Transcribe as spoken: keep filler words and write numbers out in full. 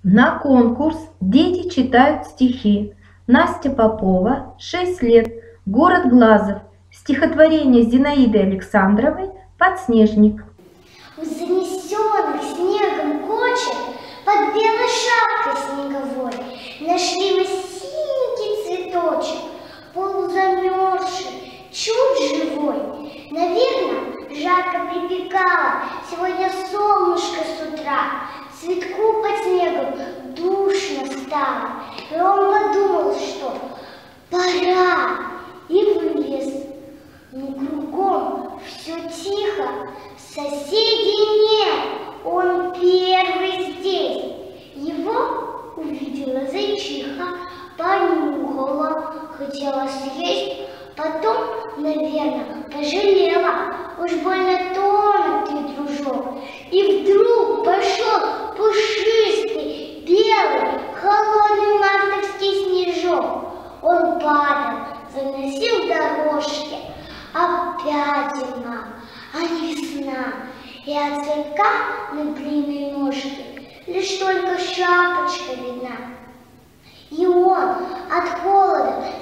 На конкурс дети читают стихи. Настя Попова, шесть лет, город Глазов. Стихотворение Зинаиды Александровой «Подснежник». У занесенных снегом кочек под белой шапкой снеговой нашли мы синенький цветочек, полузамерзший, чуть живой. Наверное, жарко припекало сегодня солнышко с утра, цветку под снегом душно стало, и он подумал, что пора, и вылез. Но кругом все тихо, соседей нет, он первый здесь. Его увидела зайчиха, понюхала, хотела съесть, потом, наверное, пожалела, уж больно тонкий дружок. И вдруг пошел пушистый, белый, холодный мартовский снежок. Он падал, заносил дорожки. Опять зима, а не весна, и от цветка на длинной ножке лишь только шапочка видна. И он от холода